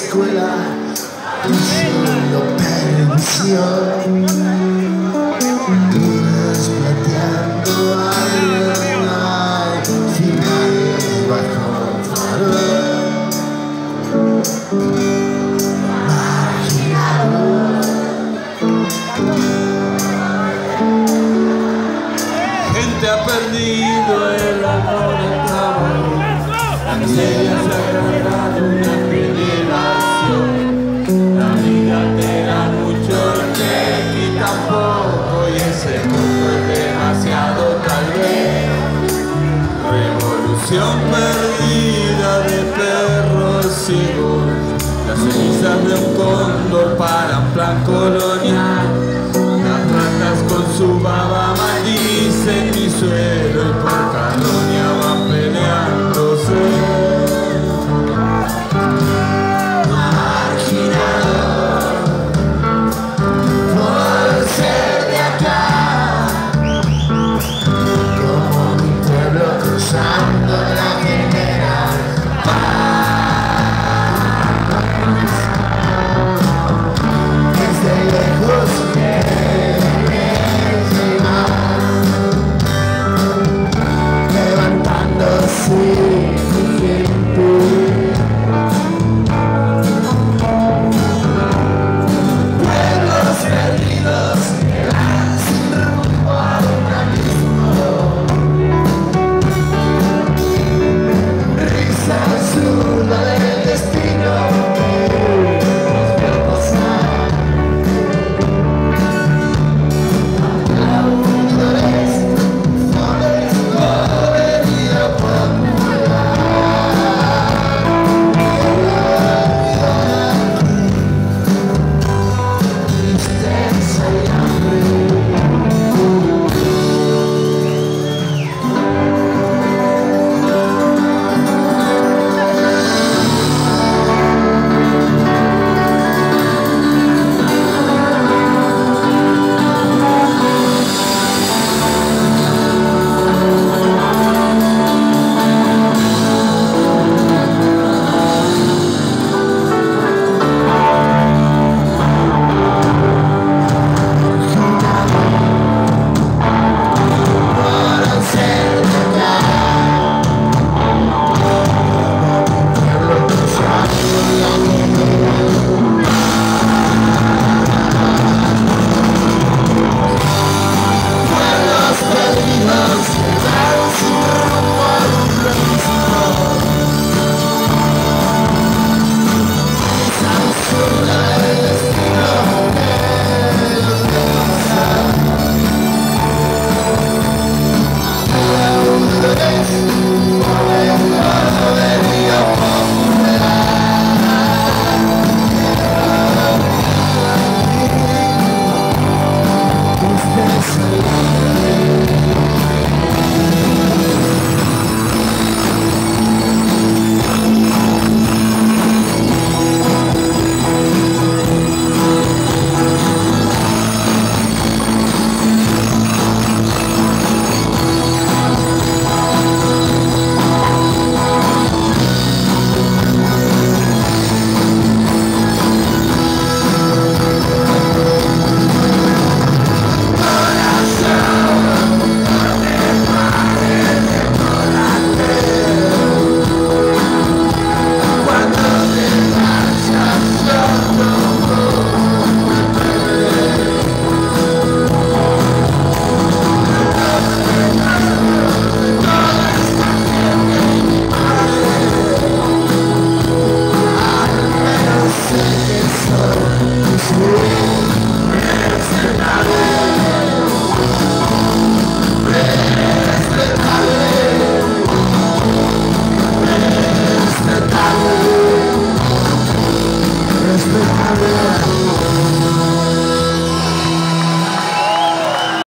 escuela y solo perdición. Dudas plateando al final bajo el farol. Gente ha perdido el amor del trabajo, la miseria se ha agregado una generación. La vida te da mucho y te quita poco, y ese poco es demasiado tal vez. Revolución perdida de perros ciegos, las cenizas de un cóndor para un plan colonial.